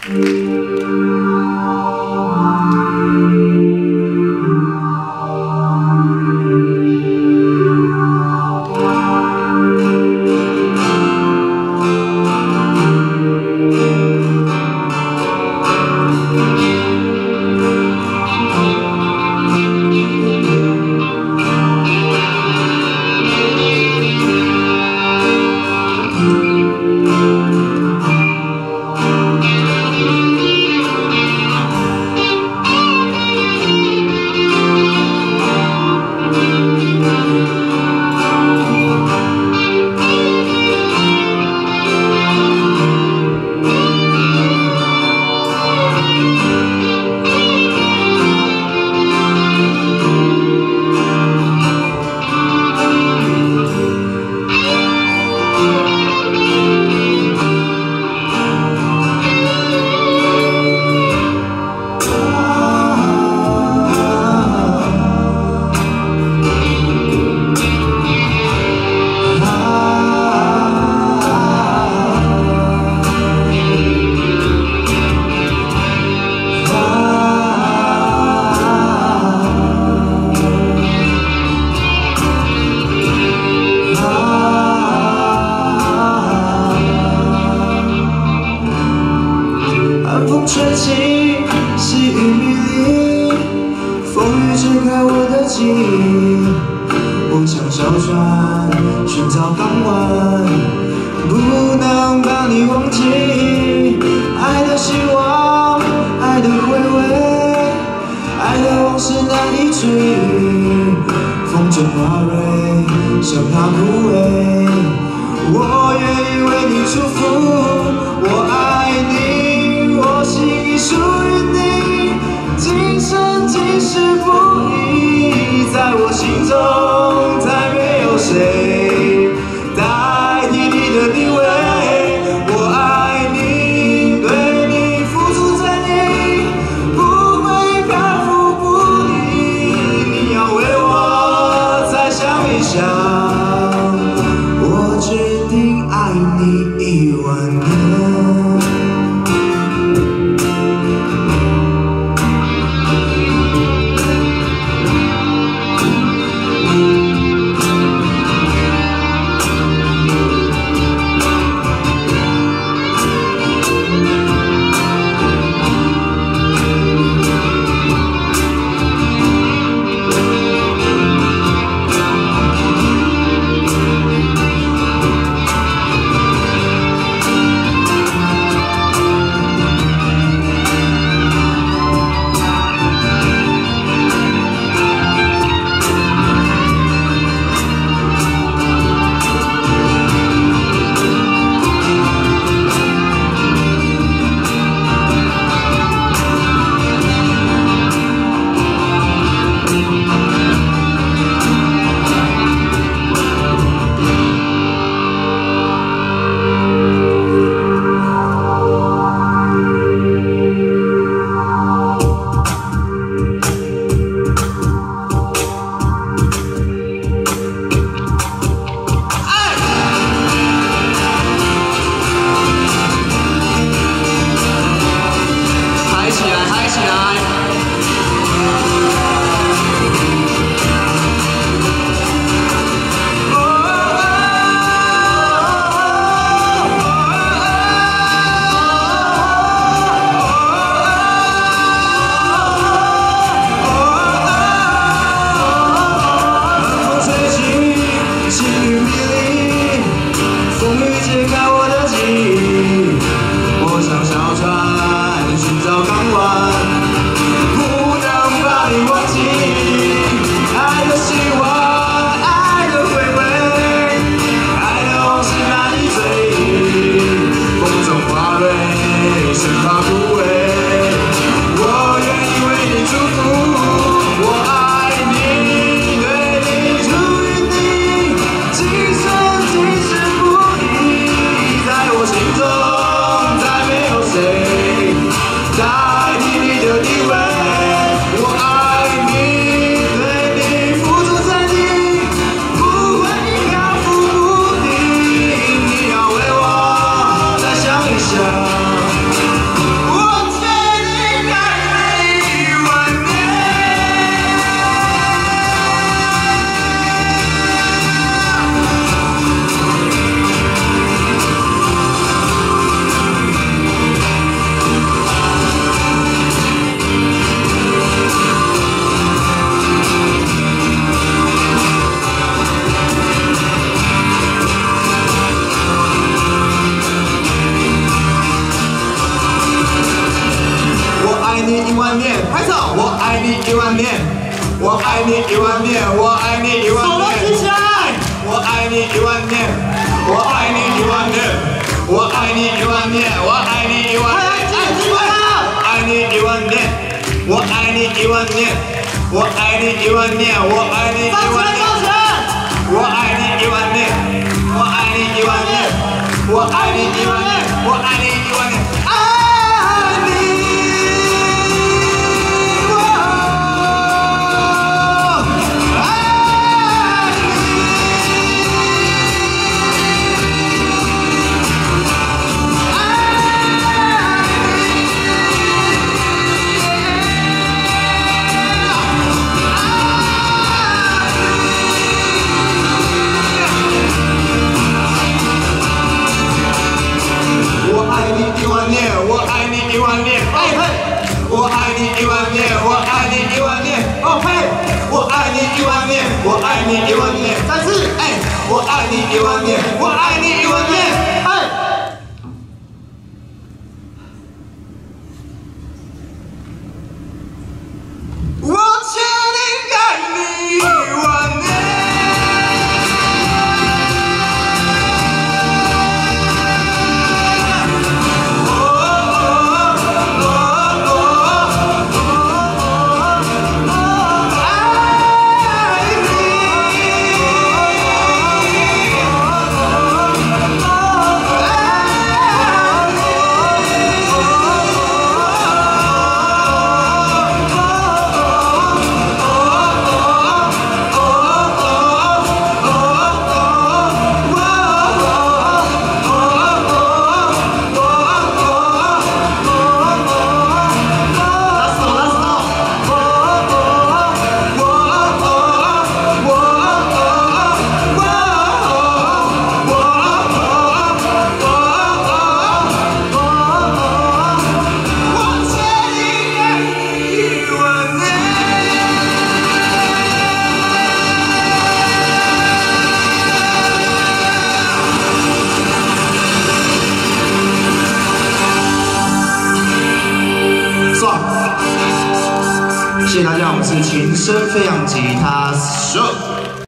吹起，细雨迷离，风雨遮盖我的记忆。我像小船寻找港湾，不能把你忘记。爱的希望，爱的回味，爱的往事难以追忆。风中花蕊，生怕枯萎。我愿意为你祝福，我爱你。 我心已属于你，今生今世不移，在我心中再没有谁代替你的地位。我爱你，对你付出真意，不会漂浮不离。你要为我再想一想，我决定爱你10000年。 我你1万年，我爱你1万年，我爱你1万年。手都举起来！我爱你1万年，我爱你1万年，我爱你1万年，我爱你1万年。爱你1万年，我爱你1万年，我爱你1万年，我爱你1万年。我爱你1万年，我爱你1万年，我爱你1万年，我爱你1万年，爱你。我爱你1万年，哎嘿！我爱你1万年，我爱你1万年，哦嘿！我爱你1万年，我爱你1万年，再次，哎！我爱你1万年，我爱你1万年，哎！我决定爱你1万年。谢谢大家，我们是情深飞扬吉他手。